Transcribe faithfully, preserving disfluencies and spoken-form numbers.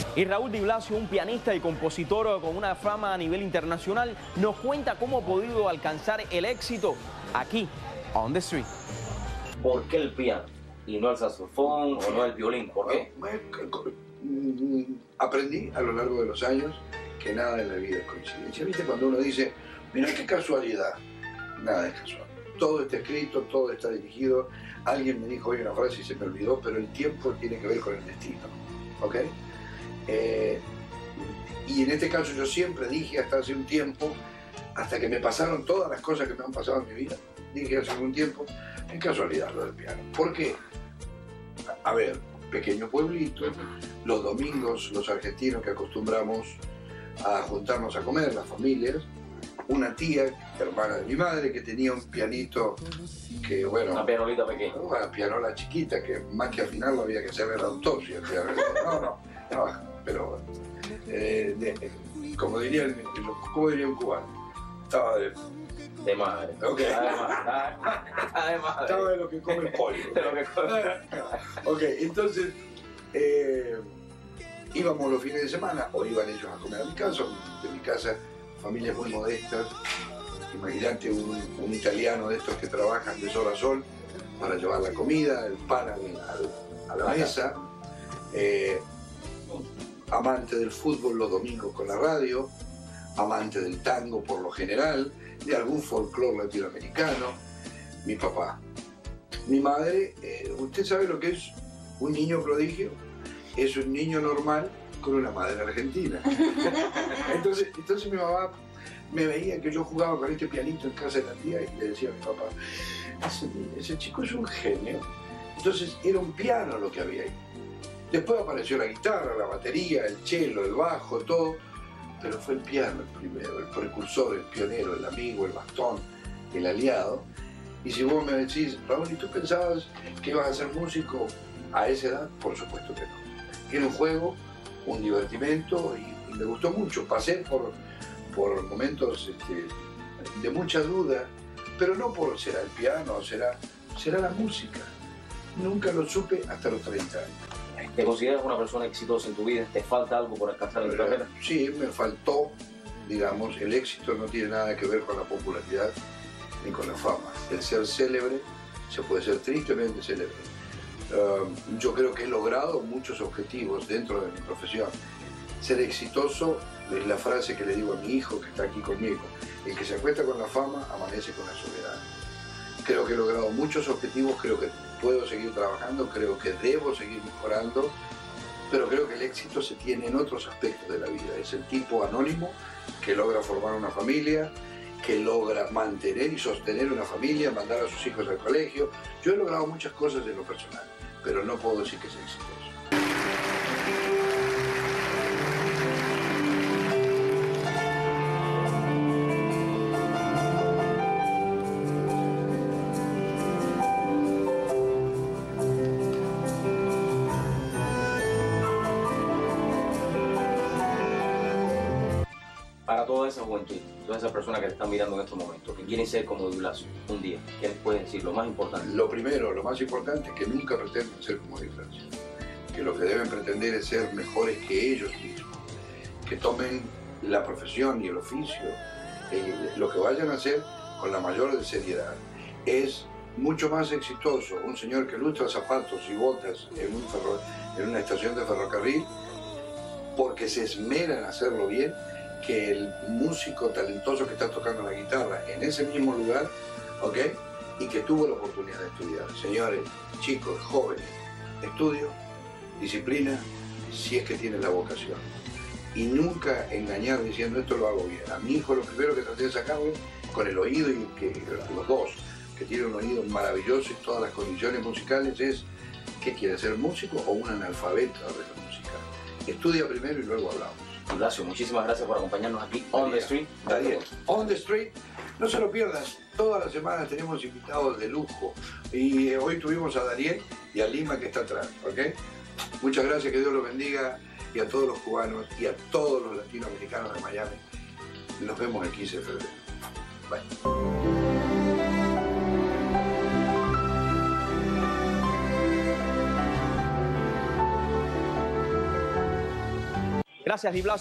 Y Raúl Di Blasio, un pianista y compositor con una fama a nivel internacional, nos cuenta cómo ha podido alcanzar el éxito aquí, on the street. ¿Por qué el piano y no el saxofón o no el violín? ¿Por qué? Aprendí a lo largo de los años que nada en la vida es coincidencia. ¿Viste cuando uno dice, mira qué casualidad? Nada es casual. Todo está escrito, todo está dirigido. Alguien me dijo hoy una frase y se me olvidó, pero el tiempo tiene que ver con el destino. ¿Ok? Eh, y en este caso yo siempre dije hasta hace un tiempo, hasta que me pasaron todas las cosas que me han pasado en mi vida, dije hace algún tiempo, es casualidad lo del piano. ¿Por qué? A ver, pequeño pueblito, los domingos los argentinos que acostumbramos a juntarnos a comer, las familias, una tía, hermana de mi madre, que tenía un pianito que, bueno... Una pianolita pequeña. Una pianola chiquita, que más que afinarlo había que hacerle la autopsia. El piano. No, no, no, pero... Eh, de, como, diría el, como diría un cubano, estaba de... De madre. Okay. Estaba de madre. Estaba de lo que come el pollo. De lo que come. Ok, entonces... Eh, íbamos los fines de semana, o iban ellos a comer a mi casa, de mi casa, familias muy modestas. Imagínate un, un italiano de estos que trabajan de sol a sol para llevar la comida, el pan al, al, a la mesa, eh, amante del fútbol los domingos con la radio, amante del tango por lo general, de algún folclore latinoamericano, mi papá. Mi madre, eh, ¿usted sabe lo que es un niño prodigio? Es un niño normal con una madre argentina. Entonces, entonces mi mamá me veía que yo jugaba con este pianito en casa de la tía y le decía a mi papá, ese, ese chico es un genio. Entonces era un piano lo que había ahí. Después apareció la guitarra, la batería, el cello, el bajo, todo. Pero fue el piano el primero, el precursor, el pionero, el amigo, el bastón, el aliado. Y si vos me decís, Raúl, ¿y tú pensabas que ibas a ser músico a esa edad? Por supuesto que no. Era un juego, un divertimento y, y me gustó mucho. Pasé por, por momentos este, de mucha duda, pero no por será el piano, será, será la música. Nunca lo supe hasta los treinta años. ¿Te consideras una persona exitosa en tu vida? ¿Te falta algo por alcanzar en tu carrera? Sí, me faltó, digamos, el éxito no tiene nada que ver con la popularidad ni con la fama. El ser célebre se puede ser tristemente célebre. Uh, yo creo que he logrado muchos objetivos dentro de mi profesión. Ser exitoso es la frase que le digo a mi hijo que está aquí conmigo. El que se acuesta con la fama amanece con la soledad. Creo que he logrado muchos objetivos, creo que puedo seguir trabajando, creo que debo seguir mejorando, pero creo que el éxito se tiene en otros aspectos de la vida. Es el tipo anónimo que logra formar una familia, que logra mantener y sostener una familia, mandar a sus hijos al colegio. Yo he logrado muchas cosas en lo personal, pero no puedo decir que sea exitoso. Para toda esa juventud, todas esas personas que te están mirando en estos momentos, que quieren ser como Di Blasio un día, ¿qué les puedes decir? Lo más importante. Lo primero, lo más importante es que nunca pretenden ser como Di Blasio. Que lo que deben pretender es ser mejores que ellos mismos. Que tomen la profesión y el oficio, eh, lo que vayan a hacer con la mayor seriedad. Es mucho más exitoso un señor que lustra zapatos y botas en, un ferro, en una estación de ferrocarril porque se esmera en hacerlo bien, que el músico talentoso que está tocando la guitarra en ese mismo lugar, ¿ok? Y que tuvo la oportunidad de estudiar. Señores, chicos, jóvenes, estudio, disciplina, si es que tienen la vocación. Y nunca engañar diciendo esto lo hago bien. A mi hijo lo primero que traté de sacarlo con el oído, y que los dos, que tienen un oído maravilloso y todas las condiciones musicales, es ¿qué quiere ser músico o un analfabeto de la música? Estudia primero y luego hablamos. Di Blasio, muchísimas gracias por acompañarnos aquí on the street. Daniel, on the street, no se lo pierdan. Todas las semanas tenemos invitados de lujo. Y hoy tuvimos a Daniel y a Lima que está atrás, ¿ok? Muchas gracias, que Dios los bendiga, y a todos los cubanos y a todos los latinoamericanos de Miami. Nos vemos el quince de febrero. Bye. Gracias, Di Blasio.